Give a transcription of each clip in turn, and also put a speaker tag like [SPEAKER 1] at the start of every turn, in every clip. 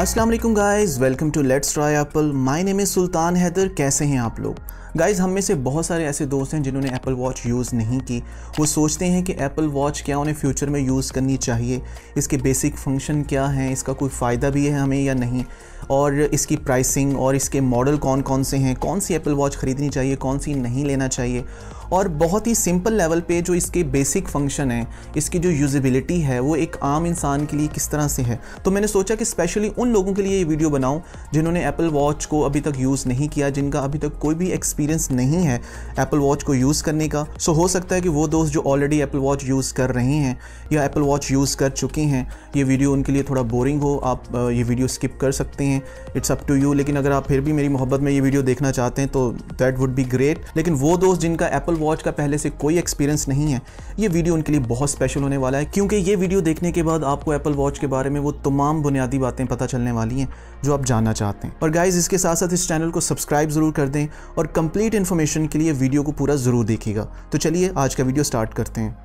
[SPEAKER 1] अस्सलाम वालेकुम guys, welcome to let's try Apple. My name is Sultan Haider. कैसे हैं आप लोग गाइस? हम में से बहुत सारे ऐसे दोस्त हैं जिन्होंने एप्पल वॉच यूज़ नहीं की। वो सोचते हैं कि एप्पल वॉच क्या उन्हें फ्यूचर में यूज़ करनी चाहिए, इसके बेसिक फंक्शन क्या हैं, इसका कोई फ़ायदा भी है हमें या नहीं, और इसकी प्राइसिंग और इसके मॉडल कौन कौन से हैं, कौन सी एप्पल वॉच ख़रीदनी चाहिए, कौन सी नहीं लेना चाहिए, और बहुत ही सिंपल लेवल पे जो इसके बेसिक फंक्शन है, इसकी जो यूजेबिलिटी है वो एक आम इंसान के लिए किस तरह से है। तो मैंने सोचा कि स्पेशली उन लोगों के लिए ये वीडियो बनाऊं जिन्होंने एप्पल वॉच को अभी तक यूज़ नहीं किया, जिनका अभी तक कोई भी एक्सपीरियंस नहीं है एप्पल वॉच को यूज़ करने का। सो हो सकता है कि वो दोस्त जो ऑलरेडी एप्पल वॉच यूज़ कर रहे हैं या एप्पल वॉच यूज़ कर चुके हैं, ये वीडियो उनके लिए थोड़ा बोरिंग हो, आप ये वीडियो स्किप कर सकते हैं, इट्स अप टू यू। लेकिन अगर आप फिर भी मेरी मोहब्बत में ये वीडियो देखना चाहते हैं तो दैट वुड बी ग्रेट। लेकिन वो दोस्त जिनका एप्पल वॉच का पहले से कोई एक्सपीरियंस नहीं है, ये वीडियो उनके लिए बहुत स्पेशल होने वाला है, क्योंकि ये वीडियो देखने के बाद आपको एप्पल वॉच के बारे में वो तमाम बुनियादी बातें पता चलने वाली हैं जो आप जानना चाहते हैं। और गाइस, इसके साथ साथ इस चैनल को सब्सक्राइब ज़रूर कर दें और कंप्लीट इन्फॉर्मेशन के लिए वीडियो को पूरा ज़रूर देखिएगा। तो चलिए आज का वीडियो स्टार्ट करते हैं।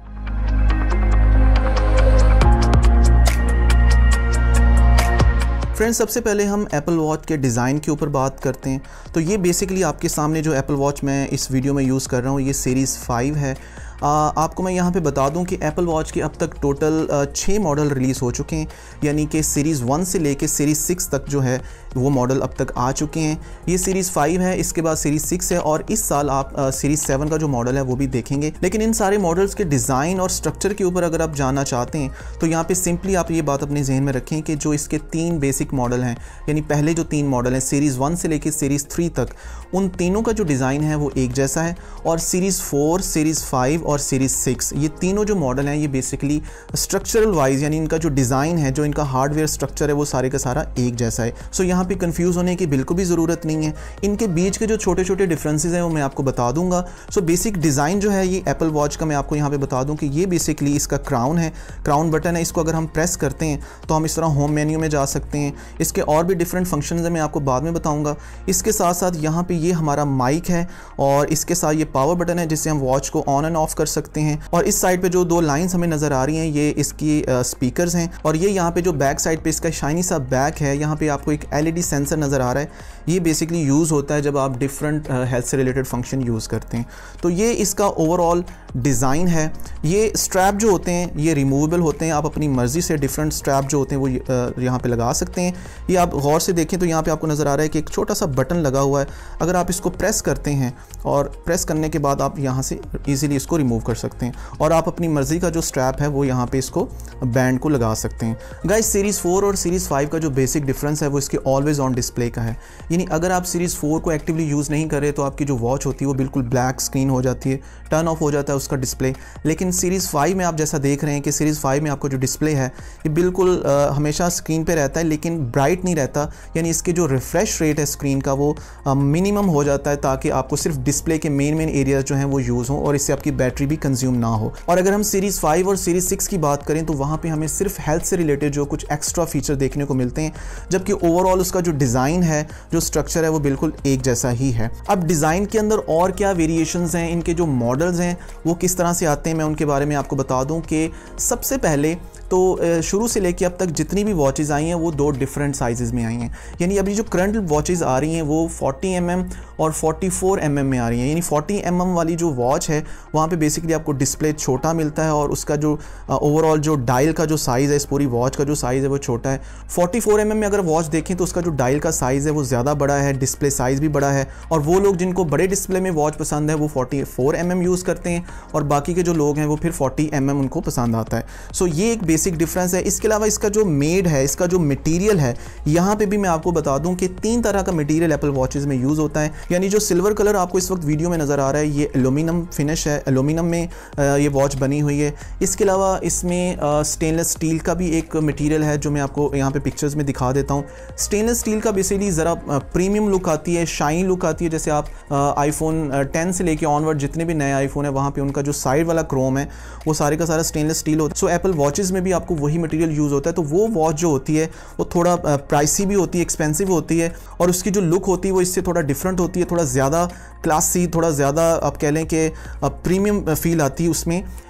[SPEAKER 1] फ्रेंड्स, सबसे पहले हम एप्पल वॉच के डिज़ाइन के ऊपर बात करते हैं। तो ये बेसिकली आपके सामने जो एप्पल वॉच मैं इस वीडियो में यूज़ कर रहा हूँ, ये सीरीज़ 5 है। आपको मैं यहाँ पे बता दूँ कि एप्पल वॉच के अब तक टोटल 6 मॉडल रिलीज़ हो चुके हैं, यानी कि सीरीज़ 1 से लेके सीरीज़ 6 तक जो है वो मॉडल अब तक आ चुके हैं। ये सीरीज़ 5 है, इसके बाद सीरीज़ 6 है, और इस साल आप सीरीज़ 7 का जो मॉडल है वो भी देखेंगे। लेकिन इन सारे मॉडल्स के डिज़ाइन और स्ट्रक्चर के ऊपर अगर आप जानना चाहते हैं तो यहाँ पे सिंपली आप ये बात अपने जहन में रखें कि जो इसके 3 बेसिक मॉडल हैं, यानी पहले जो 3 मॉडल हैं सीरीज़ 1 से लेके सीरीज़ 3 तक, उन तीनों का जो डिज़ाइन है वो एक जैसा है। और सीरीज़ 4, सीरीज़ 5 और सीरीज़ 6, ये तीनों जो मॉडल हैं ये बेसिकली स्ट्रक्चरल वाइज, यानी इनका जो डिज़ाइन है, जो इनका हार्डवेयर स्ट्रक्चर है, वो सारे का सारा एक जैसा है। सो यहाँ पे कंफ्यूज होने की बिल्कुल भी ज़रूरत नहीं है। इनके बीच के जो छोटे छोटे डिफरेंसेस हैं वो मैं आपको बता दूंगा। सो बेसिक डिज़ाइन जो है ये एप्पल वॉच का, मैं आपको यहाँ पे बता दूं कि ये बेसिकली इसका क्राउन है, क्राउन बटन है। इसको अगर हम प्रेस करते हैं तो हम इस तरह होम मेन्यू में जा सकते हैं। इसके और भी डिफरेंट फंक्शंस हैं, मैं आपको बाद में बताऊँगा। इसके साथ साथ यहाँ पर ये हमारा माइक है, और इसके साथ ये पावर बटन है जिससे हम वॉच को ऑन एंड ऑफ कर सकते हैं। और इस साइड पे जो 2 लाइंस हमें नज़र आ रही हैं ये इसकी स्पीकर्स हैं। और ये यहाँ पे जो बैक साइड पे इसका शाइनी सा बैक है, यहाँ पे आपको एक LED सेंसर नज़र आ रहा है। ये बेसिकली यूज़ होता है जब आप डिफरेंट हेल्थ से रिलेटेड फंक्शन यूज़ करते हैं। तो ये इसका ओवरऑल डिज़ाइन है। ये स्ट्रैप जो होते हैं ये रिमूवेबल होते हैं, आप अपनी मर्ज़ी से डिफरेंट स्ट्रैप जो होते हैं वो यहाँ पे लगा सकते हैं। ये आप गौर से देखें तो यहाँ पे आपको नज़र आ रहा है कि एक छोटा सा बटन लगा हुआ है। अगर आप इसको प्रेस करते हैं और प्रेस करने के बाद आप यहाँ से ईज़िली इसको रिमूव कर सकते हैं, और आप अपनी मर्ज़ी का जो स्ट्रैप है वो यहाँ पे इसको बैंड को लगा सकते हैं। गाइस, सीरीज़ 4 और सीरीज़ 5 का जो बेसिक डिफरेंस है वो इसके ऑलवेज़ ऑन डिस्प्ले का है। यानी अगर आप सीरीज़ 4 को एक्टिवली यूज़ नहीं करें तो आपकी जो वॉच होती है वो बिल्कुल ब्लैक स्क्रीन हो जाती है, टर्न ऑफ हो जाता है उसका डिस्प्ले। लेकिन सीरीज़ 5 में आप जैसा देख रहे हैं कि सीरीज़ 5 में आपको जो डिस्प्ले है ये बिल्कुल हमेशा स्क्रीन पे रहता है, लेकिन ब्राइट नहीं रहता। यानी इसके जो रिफ्रेश रेट है स्क्रीन का वो मिनिमम हो जाता है, ताकि आपको सिर्फ डिस्प्ले के मेन एरियाज जो हैं वो यूज़ हों और इससे आपकी बैटरी भी कंज्यूम ना हो। और अगर हम सीरीज़ 5 और सीरीज़ 6 की बात करें तो वहाँ पे हमें सिर्फ हेल्थ से रिलेटेड जो कुछ एक्स्ट्रा फीचर देखने को मिलते हैं, जबकि ओवरऑल उसका जो डिज़ाइन है, जो स्ट्रक्चर है वो बिल्कुल एक जैसा ही है। अब डिज़ाइन के अंदर और क्या वेरिएशंस हैं, इनके जो मॉडल्स हैं वो किस तरह से आते हैं, मैं उनके बारे में आपको बता दूं कि सबसे पहले तो शुरू से लेके अब तक जितनी भी वॉचेज़ आई हैं वो 2 डिफरेंट साइज़ में आई हैं। यानी अभी जो करंट वॉचेज़ आ रही हैं वो 40 mm और 44 mm में आ रही हैं। यानी 40 mm वाली जो वॉच है वहाँ पे बेसिकली आपको डिस्प्ले छोटा मिलता है और उसका जो ओवरऑल जो डायल का जो साइज़ है, इस पूरी वॉच का जो साइज़ है वो छोटा है। 44 mm में अगर वॉच देखें तो उसका जो डायल का साइज़ है वो ज़्यादा बड़ा है, डिस्प्ले साइज़ भी बड़ा है, और वो लोग जिनको बड़े डिस्प्ले में वॉच पसंद है वो 44 mm यूज़ करते हैं, और बाकी के जो लोग हैं वो फिर 40 mm उनको पसंद आता है। सो ये एक बेसिक डिफरेंस है। इसके अलावा इसका जो मेड है, इसका जो मटेरियल है, यहाँ पे भी मैं आपको बता दूं कि 3 तरह का मटेरियल एप्पल वॉचेस में यूज़ होता है। यानी जो सिल्वर कलर आपको इस वक्त वीडियो में नज़र आ रहा है ये एल्यूमिनियम फिनिश है, एल्यूमिनियम में ये वॉच बनी हुई है। इसके अलावा इसमें स्टेनलेस स्टील का भी एक मटेरियल है जो मैं आपको यहाँ पे पिक्चर्स में दिखा देता हूँ। स्टेनलेस स्टील का बेसिकली ज़रा प्रीमियम लुक आती है, शाइन लुक आती है। जैसे आप आईफोन 10 से लेके ऑनवर्ड जितने भी नए आईफोन है वहाँ पे उनका जो साइड वाला क्रोम है वो सारे का सारा स्टेनलेस स्टील होता है। सो एप्पल वॉचेज़ में भी आपको वही मटेरियल यूज़ होता है। तो वो वॉच जो होती है वो थोड़ा प्राइसी भी होती है, एक्सपेंसिव होती है, और उसकी जो लुक होती है वो इससे थोड़ा डिफरेंट होती है, थोड़ा ज़्यादा क्लासी, थोड़ा ज़्यादा आप कह लें कि प्रीमियम फील आती है उसमें।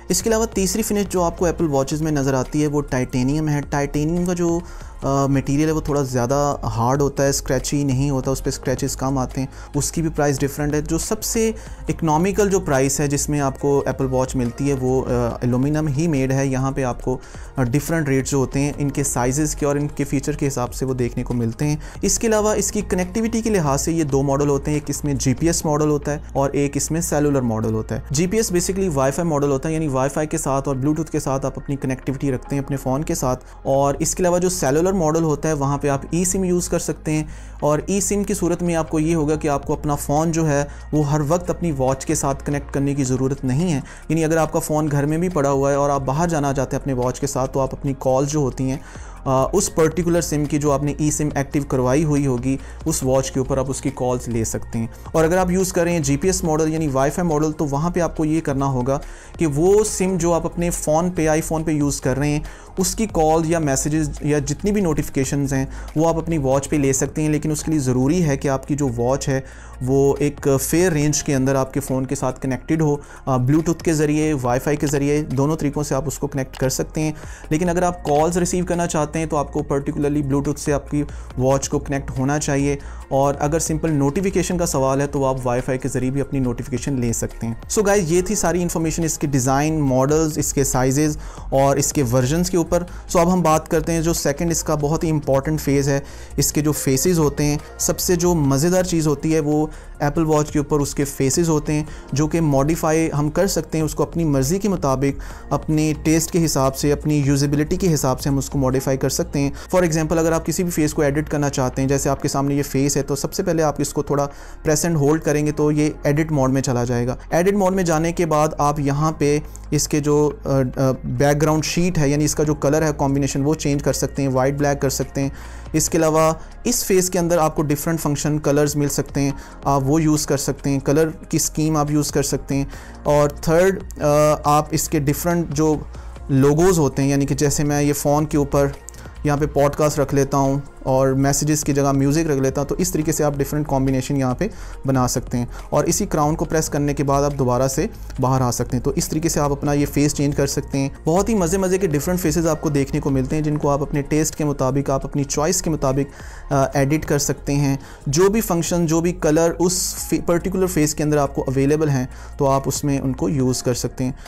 [SPEAKER 1] इसके अलावा तीसरी फिनिश जो आपको एप्पल वॉचेस में नज़र आती है वो टाइटेनियम है। टाइटेनियम का जो मटेरियल है वो थोड़ा ज़्यादा हार्ड होता है, स्क्रैची नहीं होता, उस पर स्क्रैचेस कम आते हैं, उसकी भी प्राइस डिफरेंट है। जो सबसे इकनॉमिकल जो प्राइस है जिसमें आपको एप्पल वॉच मिलती है वो एलुमिनियम ही मेड है। यहाँ पे आपको डिफरेंट रेट्स जो होते हैं इनके साइज़ के और इनके फ़ीचर के हिसाब से वो देखने को मिलते हैं। इसके अलावा इसकी कनेक्टिविटी के लिहाज से ये दो मॉडल होते हैं, एक इसमें GPS मॉडल होता है और एक इसमें सेलुलर मॉडल होता है। GPS बेसिकली वाईफाई मॉडल होता है, यानी वाईफाई के साथ और ब्लूटूथ के साथ आप अपनी कनेक्टिविटी रखते हैं अपने फ़ोन के साथ। और इसके अलावा जो सेलुलर मॉडल होता है वहाँ पे आप eSIM यूज़ कर सकते हैं, और eSIM की सूरत में आपको ये होगा कि आपको अपना फ़ोन जो है वो हर वक्त अपनी वॉच के साथ कनेक्ट करने की ज़रूरत नहीं है। यानी अगर आपका फ़ोन घर में भी पड़ा हुआ है और आप बाहर जाना चाहते हैं अपने वॉच के साथ, तो आप अपनी कॉल्स जो होती हैं उस पर्टिकुलर सिम की जो आपने eSIM एक्टिव करवाई हुई होगी उस वॉच के ऊपर आप उसकी कॉल्स ले सकते हैं। और अगर आप यूज़ कर रहे हैं GPS मॉडल यानी वाईफाई मॉडल, तो वहाँ पे आपको ये करना होगा कि वो सिम जो आप अपने फ़ोन पे आईफोन पे यूज़ कर रहे हैं उसकी कॉल या मैसेजेस या जितनी भी नोटिफिकेशंस हैं वो आप अपनी वॉच पे ले सकते हैं। लेकिन उसके लिए ज़रूरी है कि आपकी जो वॉच है वो एक फेयर रेंज के अंदर आपके फ़ोन के साथ कनेक्टेड हो, ब्लूटूथ के ज़रिए, वाईफाई के ज़रिए, दोनों तरीक़ों से आप उसको कनेक्ट कर सकते हैं। लेकिन अगर आप कॉल्स रिसीव करना चाहते हैं तो आपको पर्टिकुलरली ब्लूटूथ से आपकी वॉच को कनेक्ट होना चाहिए, और अगर सिंपल नोटिफिकेशन का सवाल है तो आप वाईफाई के ज़रिए भी अपनी नोटिफिकेशन ले सकते हैं। सो गाइस, ये थी सारी इन्फॉर्मेशन इसके डिज़ाइन, मॉडल्स, इसके साइजेज़ और इसके वर्जन्स के ऊपर। सो अब हम बात करते हैं जो सेकंड इसका बहुत ही इंपॉर्टेंट फेज़ है, इसके जो फेसेस होते हैं। सबसे जो मज़ेदार चीज़ होती है वो एप्पल वॉच के ऊपर उसके फेसेस होते हैं जो कि मॉडिफाई हम कर सकते हैं, उसको अपनी मर्ज़ी के मुताबिक, अपने टेस्ट के हिसाब से, अपनी यूजेबिलिटी के हिसाब से हम उसको मॉडिफाई कर सकते हैं। फॉर एग्जांपल, अगर आप किसी भी फेस को एडिट करना चाहते हैं, जैसे आपके सामने ये फेस है, तो सबसे पहले आप इसको थोड़ा प्रेस एंड होल्ड करेंगे तो ये एडिट मोड में चला जाएगा। एडिट मोड में जाने के बाद आप यहाँ पे इसके जो बैकग्राउंड शीट है यानी इसका जो कलर है कॉम्बिनेशन वो चेंज कर सकते हैं, वाइट ब्लैक कर सकते हैं। इसके अलावा इस फेस के अंदर आपको डिफरेंट फंक्शन कलर्स मिल सकते हैं, आप वो यूज़ कर सकते हैं, कलर की स्कीम आप यूज़ कर सकते हैं। और थर्ड, आप इसके डिफरेंट जो लोगोज़ होते हैं, यानी कि जैसे मैं ये फ़ोन के ऊपर यहाँ पे पॉडकास्ट रख लेता हूँ और मैसेजेस की जगह म्यूज़िक रख लेता हूँ, तो इस तरीके से आप डिफरेंट कॉम्बिनेशन यहाँ पे बना सकते हैं। और इसी क्राउन को प्रेस करने के बाद आप दोबारा से बाहर आ सकते हैं। तो इस तरीके से आप अपना ये फेस चेंज कर सकते हैं। बहुत ही मज़े के डिफरेंट फेसेस आपको देखने को मिलते हैं जिनको आप अपने टेस्ट के मुताबिक, आप अपनी चॉइस के मुताबिक एडिट कर सकते हैं। जो भी फंक्शन, जो भी कलर उस पर्टिकुलर फेस के अंदर आपको अवेलेबल हैं तो आप उसमें उनको यूज़ कर सकते हैं।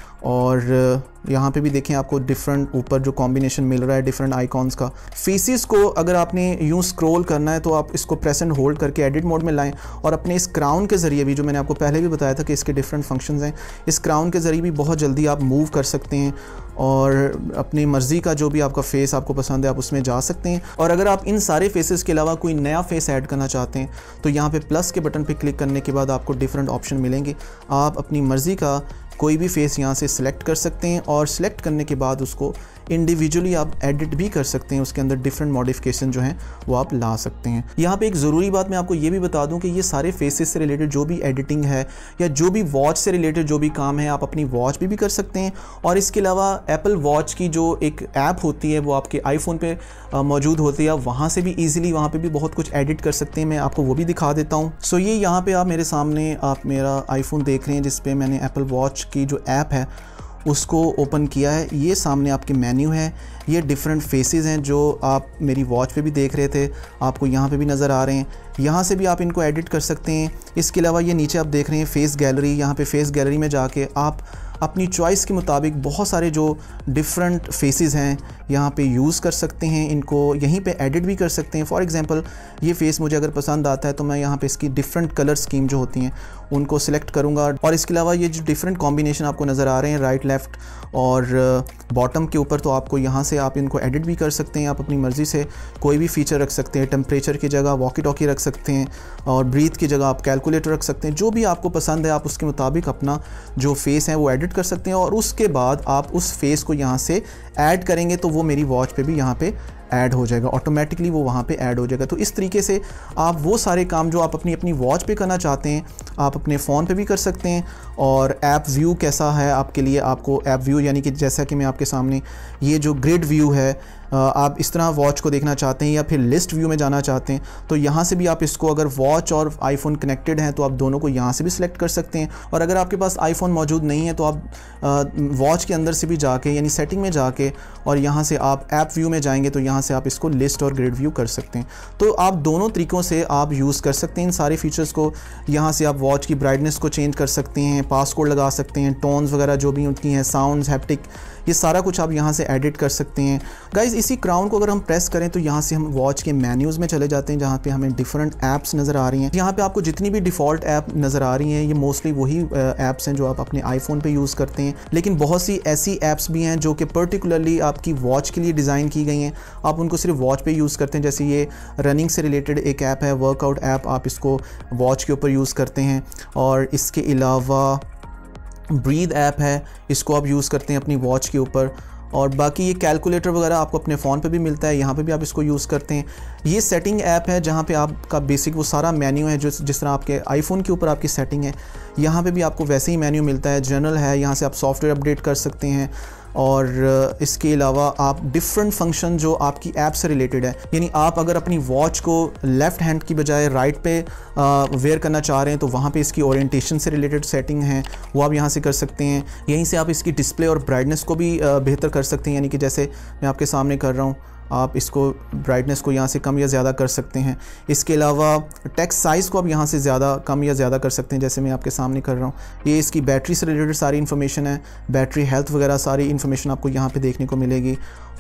[SPEAKER 1] और यहाँ पे भी देखें आपको डिफरेंट ऊपर जो कॉम्बिनेशन मिल रहा है डिफरेंट आइकॉन्स का। फेसेस को अगर आपने यूँ स्क्रॉल करना है तो आप इसको प्रेस एंड होल्ड करके एडिट मोड में लाएं, और अपने इस क्राउन के ज़रिए भी, जो मैंने आपको पहले भी बताया था कि इसके डिफरेंट फंक्शंस हैं, इस क्राउन के ज़रिए भी बहुत जल्दी आप मूव कर सकते हैं और अपनी मर्ज़ी का जो भी आपका फ़ेस आपको पसंद है आप उसमें जा सकते हैं। और अगर आप इन सारे फेसेस के अलावा कोई नया फेस ऐड करना चाहते हैं तो यहाँ पे प्लस के बटन पे क्लिक करने के बाद आपको डिफरेंट ऑप्शन मिलेंगे। आप अपनी मर्ज़ी का कोई भी फेस यहाँ से सिलेक्ट कर सकते हैं और सिलेक्ट करने के बाद उसको इंडिविजुअली आप एडिट भी कर सकते हैं। उसके अंदर डिफरेंट मॉडिफिकेशन जो हैं वो आप ला सकते हैं। यहाँ पे एक ज़रूरी बात मैं आपको ये भी बता दूं कि ये सारे फेसेस से रिलेटेड जो भी एडिटिंग है या जो भी वॉच से रिलेटेड जो भी काम है आप अपनी वॉच पे भी कर सकते हैं। और इसके अलावा एप्पल वॉच की जो एक ऐप होती है वो आपके आईफोन पे मौजूद होती है, वहाँ से भी ईजिली वहाँ पर भी बहुत कुछ एडिट कर सकते हैं। मैं आपको वो भी दिखा देता हूँ। सो ये यहाँ पर आप मेरे सामने आप मेरा आईफोन देख रहे हैं जिस पर मैंने एप्पल वॉच की जो ऐप है उसको ओपन किया है। ये सामने आपके मेन्यू है, ये डिफरेंट फेसेस हैं जो आप मेरी वॉच पे भी देख रहे थे, आपको यहाँ पे भी नज़र आ रहे हैं। यहाँ से भी आप इनको एडिट कर सकते हैं। इसके अलावा ये नीचे आप देख रहे हैं फेस गैलरी, यहाँ पे फेस गैलरी में जाके आप अपनी चॉइस के मुताबिक बहुत सारे जो डिफरेंट फेसेस हैं यहाँ पे यूज़ कर सकते हैं, इनको यहीं पे एडिट भी कर सकते हैं। फॉर एग्जांपल ये फेस मुझे अगर पसंद आता है तो मैं यहाँ पे इसकी डिफरेंट कलर स्कीम जो होती हैं उनको सिलेक्ट करूँगा। और इसके अलावा ये जो डिफरेंट कॉम्बिनेशन आपको नज़र आ रहे हैं राइट, लेफ़्ट और बॉटम के ऊपर, तो आपको यहाँ से आप इनको एडिट भी कर सकते हैं। आप अपनी मर्ज़ी से कोई भी फ़ीचर रख सकते हैं। टेम्परेचर की जगह वॉकी टॉकी रख सकते हैं और ब्रीथ की जगह आप कैलकुलेटर रख सकते हैं। जो भी आपको पसंद है आप उसके मुताबिक अपना जो फेस है वो एडिट कर सकते हैं। और उसके बाद आप उस फेस को यहाँ से ऐड करेंगे तो वो मेरी वॉच पे भी यहाँ पे ऐड हो जाएगा, ऑटोमेटिकली वो वहाँ पे ऐड हो जाएगा। तो इस तरीके से आप वो सारे काम जो आप अपनी वॉच पे करना चाहते हैं आप अपने फ़ोन पे भी कर सकते हैं। और ऐप व्यू कैसा है आपके लिए, आपको ऐप व्यू यानी कि जैसा कि मैं आपके सामने ये जो ग्रिड व्यू है आप इस तरह वॉच को देखना चाहते हैं या फिर लिस्ट व्यू में जाना चाहते हैं तो यहाँ से भी आप इसको, अगर वॉच और आईफोन कनेक्टेड हैं तो आप दोनों को यहाँ से भी सिलेक्ट कर सकते हैं। और अगर आपके पास आईफोन मौजूद नहीं है तो आप वॉच के अंदर से भी जाके यानी सेटिंग में जाके और यहाँ से आप ऐप व्यू में जाएंगे तो यहाँ से आप इसको लिस्ट और ग्रिड व्यू कर सकते हैं। तो आप दोनों तरीक़ों से आप यूज़ कर सकते हैं इन सारे फीचर्स को। यहाँ से आप वॉच की ब्राइटनेस को चेंज कर सकते हैं, पासकोड लगा सकते हैं, टोन्स वगैरह जो भी उनकी हैं, साउंड्स, हैप्टिक, ये सारा कुछ आप यहाँ से एडिट कर सकते हैं। गाइज़ इसी क्राउन को अगर हम प्रेस करें तो यहाँ से हम वॉच के मेन्यूज़ में चले जाते हैं जहाँ पे हमें डिफरेंट ऐप्स नज़र आ रही हैं। यहाँ पे आपको जितनी भी डिफ़ॉल्ट ऐप नज़र आ रही हैं ये मोस्टली वही ऐप्स हैं जो आप अपने आईफोन पे यूज़ करते हैं, लेकिन बहुत सी ऐसी ऐप्स भी हैं जो कि पर्टिकुलरली आपकी वॉच के लिए डिज़ाइन की गई हैं। आप उनको सिर्फ वॉच पे यूज़ करते हैं। जैसे ये रनिंग से रिलेटेड एक ऐप है, वर्कआउट ऐप, आप इसको वॉच के ऊपर यूज़ करते हैं। और इसके अलावा ब्रीद ऐप है, इसको आप यूज़ करते हैं अपनी वॉच के ऊपर। और बाकी ये कैलकुलेटर वगैरह आपको अपने फ़ोन पे भी मिलता है, यहाँ पे भी आप इसको यूज़ करते हैं। ये सेटिंग ऐप है जहाँ पे आपका बेसिक वो सारा मेन्यू है जो जिस तरह आपके आईफोन के ऊपर आपकी सेटिंग है, यहाँ पे भी आपको वैसे ही मेन्यू मिलता है। जनरल है, यहाँ से आप सॉफ्टवेयर अपडेट कर सकते हैं। और इसके अलावा आप डिफरेंट फंक्शन जो आपकी ऐप से रिलेटेड है, यानी आप अगर अपनी वॉच को लेफ़्ट हैंड की बजाय राइट पे वेयर करना चाह रहे हैं तो वहाँ पे इसकी ओरिएंटेशन से रिलेटेड सेटिंग है, वो आप यहाँ से कर सकते हैं। यहीं से आप इसकी डिस्प्ले और ब्राइटनेस को भी बेहतर कर सकते हैं, यानी कि जैसे मैं आपके सामने कर रहा हूँ, आप इसको ब्राइटनेस को यहाँ से कम या ज़्यादा कर सकते हैं। इसके अलावा टेक्स्ट साइज़ को आप यहाँ से ज़्यादा कम या ज़्यादा कर सकते हैं, जैसे मैं आपके सामने कर रहा हूँ। ये इसकी बैटरी से रिलेटेड सारी इन्फॉर्मेशन है, बैटरी हेल्थ वगैरह सारी इन्फॉर्मेशन आपको यहाँ पे देखने को मिलेगी।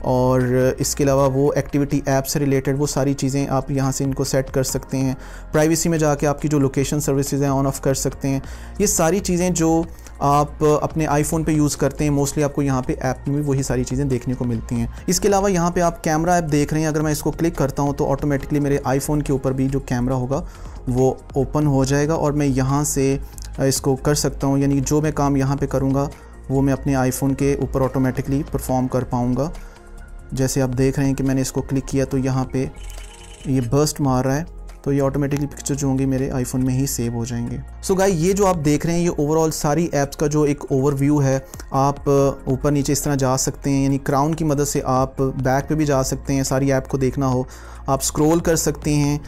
[SPEAKER 1] और इसके अलावा वो एक्टिविटी ऐप से रिलेटेड वो सारी चीज़ें आप यहाँ से इनको सेट कर सकते हैं। प्राइवेसी में जाके आपकी जो लोकेशन सर्विसेज हैं ऑन ऑफ कर सकते हैं। ये सारी चीज़ें जो आप अपने आईफोन पे यूज़ करते हैं मोस्टली आपको यहाँ पे ऐप में भी वही सारी चीज़ें देखने को मिलती हैं। इसके अलावा यहाँ पे आप कैमरा ऐप देख रहे हैं, अगर मैं इसको क्लिक करता हूँ तो ऑटोमेटिकली मेरे आईफोन के ऊपर भी जो कैमरा होगा वो ओपन हो जाएगा और मैं यहाँ से इसको कर सकता हूँ, यानी जो मैं काम यहाँ पे करूँगा वो मैं अपने आईफोन के ऊपर ऑटोमेटिकली परफॉर्म कर पाऊँगा। जैसे आप देख रहे हैं कि मैंने इसको क्लिक किया तो यहाँ पे ये बर्स्ट मार रहा है, तो ये ऑटोमेटिकली पिक्चर जो होंगी मेरे आईफोन में ही सेव हो जाएंगे। सो गाइस ये जो आप देख रहे हैं ये ओवरऑल सारी ऐप्स का जो एक ओवरव्यू है। आप ऊपर नीचे इस तरह जा सकते हैं, यानी क्राउन की मदद से आप बैक पे भी जा सकते हैं। सारी ऐप को देखना हो आप स्क्रॉल कर सकते हैं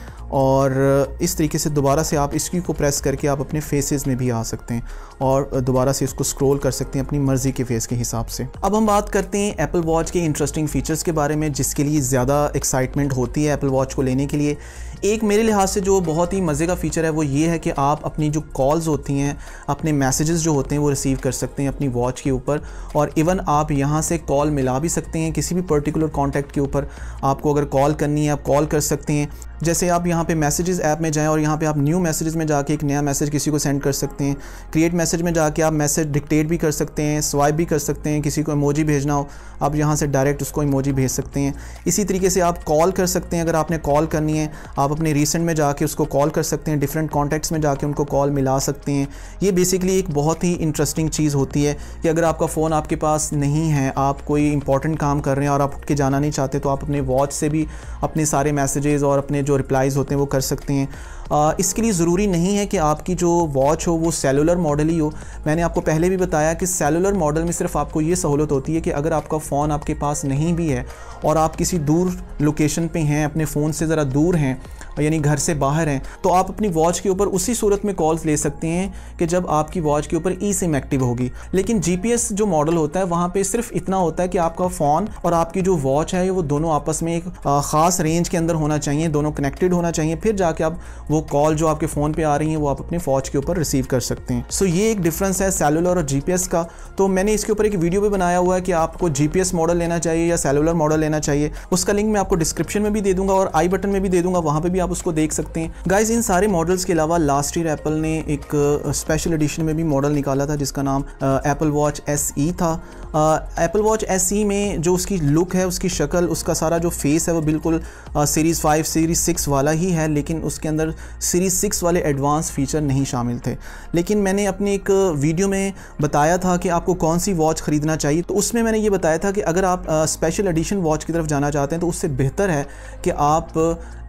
[SPEAKER 1] और इस तरीके से दोबारा से आप इसकी को प्रेस करके आप अपने फेसेस में भी आ सकते हैं और दोबारा से इसको स्क्रॉल कर सकते हैं अपनी मर्ज़ी के फेस के हिसाब से। अब हम बात करते हैं एप्पल वॉच के इंटरेस्टिंग फ़ीचर्स के बारे में जिसके लिए ज़्यादा एक्साइटमेंट होती है एप्पल वॉच को लेने के लिए। एक मेरे लिहाज से जो बहुत ही मज़े का फ़ीचर है वो ये है कि आप अपनी जो कॉल्स होती हैं, अपने मैसेजेस जो होते हैं वो रिसीव कर सकते हैं अपनी वॉच के ऊपर। और इवन आप यहाँ से कॉल मिला भी सकते हैं किसी भी पर्टिकुलर कॉन्टैक्ट के ऊपर। आपको अगर कॉल करनी है आप कॉल कर सकते हैं। जैसे आप यहाँ पे मैसेजेस ऐप में जाएं और यहाँ पे आप न्यू मैसेजेस में जाके एक नया मैसेज किसी को सेंड कर सकते हैं। क्रिएट मैसेज में जाके आप मैसेज डिक्टेट भी कर सकते हैं, स्वाइप भी कर सकते हैं। किसी को इमोजी भेजना हो आप यहाँ से डायरेक्ट उसको इमोजी भेज सकते हैं। इसी तरीके से आप कॉल कर सकते हैं, अगर आपने कॉल करनी है आप अपने रिसेंट में जाके उसको कॉल कर सकते हैं, डिफरेंट कॉन्टैक्ट्स में जाके उनको कॉल मिला सकते हैं। ये बेसिकली एक बहुत ही इंटरेस्टिंग चीज़ होती है कि अगर आपका फ़ोन आपके पास नहीं है, आप कोई इंपॉर्टेंट काम कर रहे हैं और आप उठ के जाना नहीं चाहते, तो आप अपने वॉच से भी अपने सारे मैसेजेस और अपने जो रिप्लाईज़ होते हैं वो कर सकते हैं। इसके लिए ज़रूरी नहीं है कि आपकी जो वॉच हो वो सेलुलर मॉडल ही हो। मैंने आपको पहले भी बताया कि सेलुलर मॉडल में सिर्फ आपको ये सहूलत होती है कि अगर आपका फ़ोन आपके पास नहीं भी है और आप किसी दूर लोकेशन पे हैं, अपने फ़ोन से ज़रा दूर हैं, यानी घर से बाहर हैं, तो आप अपनी वॉच के ऊपर उसी सूरत में कॉल्स ले सकते हैं कि जब आपकी वॉच के ऊपर ई सिम एक्टिव होगी। लेकिन जीपीएस जो मॉडल होता है वहाँ पे सिर्फ इतना होता है कि आपका फ़ोन और आपकी जो वॉच है वो दोनों आपस में एक ख़ास रेंज के अंदर होना चाहिए, दोनों कनेक्टेड होना चाहिए, फिर जाके आप वो कॉल जो आपके फ़ोन पे आ रही हैं वो आप अपने वॉच के ऊपर रिसीव कर सकते हैं। सो ये एक डिफरेंस है सेलुलर और जीपीएस का। तो मैंने इसके ऊपर एक वीडियो भी बनाया हुआ है कि आपको जीपीएस मॉडल लेना चाहिए या सेलुलर मॉडल लेना चाहिए। उसका लिंक मैं आपको डिस्क्रिप्शन में भी दे दूंगा और आई बटन में भी दे दूंगा, वहाँ पर भी आप उसको देख सकते हैं। गाइज इन सारे मॉडल्स के अलावा लास्ट ईयर एप्पल ने एक स्पेशल एडिशन में भी मॉडल निकाला था जिसका नाम एप्पल वॉच SE था। एप्पल वॉच SE में जो उसकी लुक है, उसकी शक्ल, उसका सारा जो फेस है वो बिल्कुल सीरीज़ 5 सीरीज़ 6 वाला ही है, लेकिन उसके अंदर सीरीज़ 6 वाले एडवांस फीचर नहीं शामिल थे। लेकिन मैंने अपनी एक वीडियो में बताया था कि आपको कौन सी वॉच ख़रीदना चाहिए, तो उसमें मैंने ये बताया था कि अगर आप स्पेशल एडिशन वॉच की तरफ जाना चाहते हैं तो उससे बेहतर है कि आप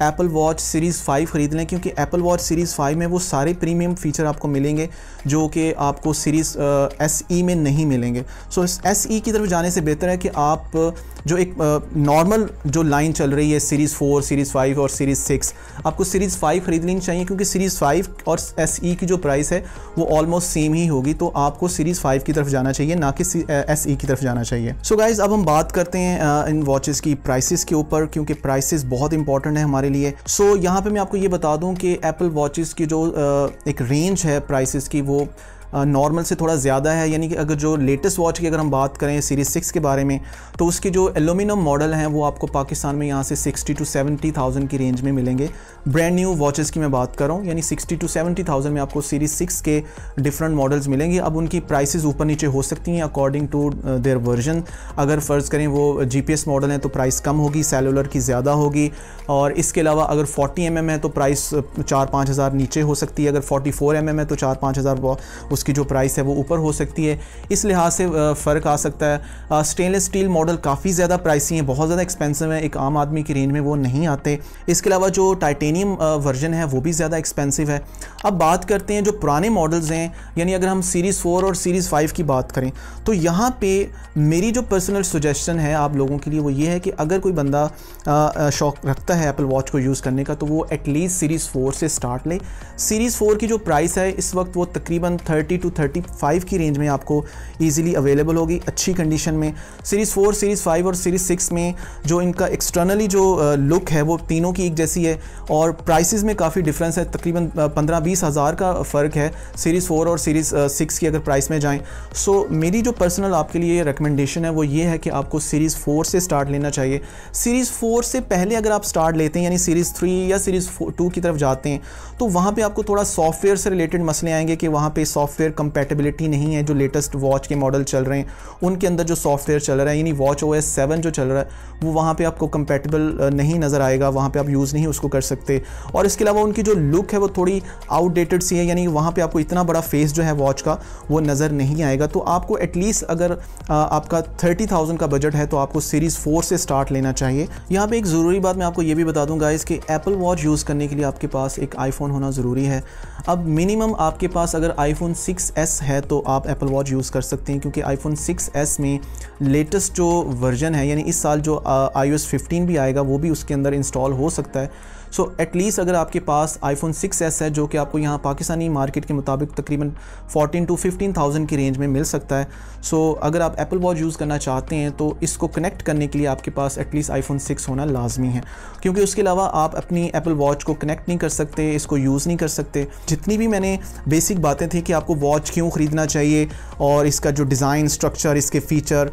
[SPEAKER 1] एप्पल वॉच सीरीज़ 5 ख़रीद लें, क्योंकि एप्पल वॉच सीरीज़ 5 में वो सारे प्रीमियम फ़ीचर आपको मिलेंगे जो कि आपको सीरीज़ SE में नहीं मिलेंगे। सो SE की तरफ जाने से बेहतर है कि आप जो एक नॉर्मल जो लाइन चल रही है सीरीज़ 4, सीरीज़ 5 और सीरीज़ 6, आपको सीरीज़ 5 ख़रीद लेनी चाहिए, क्योंकि सीरीज़ 5 और SE की जो प्राइस है वो ऑलमोस्ट सेम ही होगी। तो आपको सीरीज़ 5 की तरफ जाना चाहिए, ना कि SE की तरफ जाना चाहिए। सो गाइज़, अब हम बात करते हैं इन वॉचेस की प्राइसेस के ऊपर, क्योंकि प्राइसेस बहुत इंपॉर्टेंट है हमारे लिए। सो यहाँ पे मैं आपको ये बता दूँ कि एप्पल वॉचेस की जो एक रेंज है प्राइसेस की, वो नॉर्मल से थोड़ा ज़्यादा है। यानी कि अगर जो लेटेस्ट वॉच की अगर हम बात करें सीरीज़ 6 के बारे में, तो उसके जो एल्यूमिनियम मॉडल हैं वो आपको पाकिस्तान में यहाँ से 60 to 70,000 की रेंज में मिलेंगे। ब्रांड न्यू वॉचेस की मैं बात कर रहा हूँ, यानी 60 to 70,000 में आपको सीरीज़ 6 के डिफरेंट मॉडल्स मिलेंगे। अब उनकी प्राइसेस ऊपर नीचे हो सकती हैं अकॉर्डिंग टू देयर वर्जन। अगर फ़र्ज़ करें वो GPS मॉडल है तो प्राइस कम होगी, सेलुलर की ज़्यादा होगी, और इसके अलावा अगर 40 mm है तो प्राइस 4-5 हज़ार नीचे हो सकती है। अगर 44 mm है तो 4-5 हज़ार उसकी जो प्राइस है वो ऊपर हो सकती है। इस लिहाज से फ़र्क आ सकता है। स्टेनलेस स्टील मॉडल काफ़ी ज़्यादा प्राइसी हैं, बहुत ज़्यादा एक्सपेंसिव है, एक आम आदमी की रेंज में वो नहीं आते। इसके अलावा जो टाइटेनियम वर्जन है वो भी ज़्यादा एक्सपेंसिव है। अब बात करते हैं जो पुराने मॉडल्स हैं, यानी अगर हम सीरीज़ 4 और सीरीज़ 5 की बात करें, तो यहाँ पे मेरी जो पर्सनल सजेशन है आप लोगों के लिए वो ये है कि अगर कोई बंदा शौक रखता है एप्पल वॉच को यूज़ करने का, तो वो एटलीस्ट सीरीज़ 4 से स्टार्ट ले। सीरीज़ 4 की जो प्राइस है इस वक्त वो तकरीबन 30 to 35 की रेंज में आपको ईजिली अवेलेबल होगी अच्छी कंडीशन में। सीरीज़ 4, सीरीज़ 5 और सीरीज़ 6 में जो इनका एक्सटर्नली जो लुक है वो तीनों की एक जैसी है, और प्राइसेस में काफ़ी डिफरेंस है, तकरीबन 15-20 हज़ार का फ़र्क है सीरीज़ 4 और सीरीज़ 6 की अगर प्राइस में जाएं। सो मेरी जो पर्सनल आपके लिए रिकमेंडेशन है वो ये है कि आपको सीरीज़ 4 से स्टार्ट लेना चाहिए। सीरीज़ 4 से पहले अगर आप स्टार्ट लेते हैं, यानी सीरीज़ 3 या सीरीज़ 2 की तरफ जाते हैं, तो वहाँ पे आपको थोड़ा सॉफ्टवेयर से रिलेटेड मसले आएंगे कि वहाँ पे सॉफ्टवेयर कंपैटिबिलिटी नहीं है। जो लेटेस्ट वॉच के मॉडल चल रहे हैं उनके अंदर जो सॉफ्टवेयर चल रहा है, यानी वॉच OS 7 जो चल रहा है वो वहाँ पे आपको कंपैटिबल नहीं नज़र आएगा, वहाँ पे आप यूज़ नहीं उसको कर सकते। और इसके अलावा उनकी जो लुक है वो थोड़ी आउटडेटेड सी है, यानी वहाँ पे आपको इतना बड़ा फेस जो है वॉच का वो नज़र नहीं आएगा। तो आपको एटलीस्ट अगर आपका 30,000 का बजट है तो आपको सीरीज़ 4 से स्टार्ट लेना चाहिए। यहाँ पे एक ज़रूरी बात मैं आपको ये भी बता दूँ गाइस कि एप्पल वॉच यूज़ करने के लिए आपके पास एक आईफोन होना ज़रूरी है। अब मिनिमम आपके पास अगर iPhone 6s है तो आप एप्पल वॉच यूज़ कर सकते हैं, क्योंकि iPhone 6s में लेटेस्ट जो वर्जन है, यानी इस साल जो iOS 15 भी आएगा वो भी उसके अंदर इंस्टॉल हो सकता है। सो एटलीस्ट अगर आपके पास iPhone 6s है जो कि आपको यहाँ पाकिस्तानी मार्केट के मुताबिक तकरीबन 14 to 15,000 की रेंज में मिल सकता है। सो अगर आप एप्पल वॉच यूज़ करना चाहते हैं तो इसको कनेक्ट करने के लिए आपके पास एटलीस्ट iPhone 6 होना लाजमी है, क्योंकि उसके अलावा आप अपनी एप्पल वॉच को कनेक्ट नहीं कर सकते, इसको यूज़ नहीं कर सकते। जितनी भी मैंने बेसिक बातें थी कि आपको वॉच क्यों ख़रीदना चाहिए और इसका जो डिज़ाइन स्ट्रक्चर, इसके फ़ीचर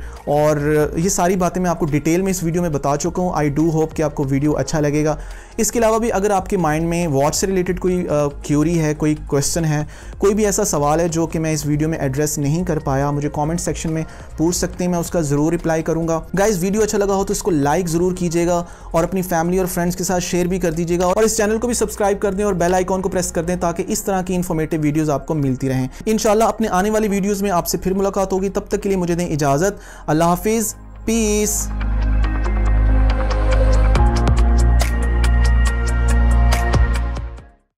[SPEAKER 1] और ये सारी बातें मैं आपको डिटेल में इस वीडियो में बता चुका हूँ। आई डू होप कि आपको वीडियो अच्छा लगेगा। इसके अलावा भी अगर आपके माइंड में वॉच से रिलेटेड कोई क्यूरी है, कोई क्वेश्चन है, कोई भी ऐसा सवाल है जो कि मैं इस वीडियो में एड्रेस नहीं कर पाया, मुझे कमेंट सेक्शन में पूछ सकते हैं, मैं उसका ज़रूर रिप्लाई करूँगा। गाइस, वीडियो अच्छा लगा हो तो इसको लाइक ज़रूर कीजिएगा और अपनी फैमिली और फ्रेंड्स के साथ शेयर भी कर दीजिएगा, और इस चैनल को भी सब्सक्राइब कर दें और बेल आइकॉन को प्रेस कर दें ताकि इस तरह की इन्फॉर्मेटिव वीडियोज़ आपको मिलती रहें। इंशाल्लाह अपने आने वाली वीडियोज़ में आपसे फिर मुलाकात होगी, तब तक के लिए मुझे दें इजाज़त। अल्लाह हाफिज़, पीस।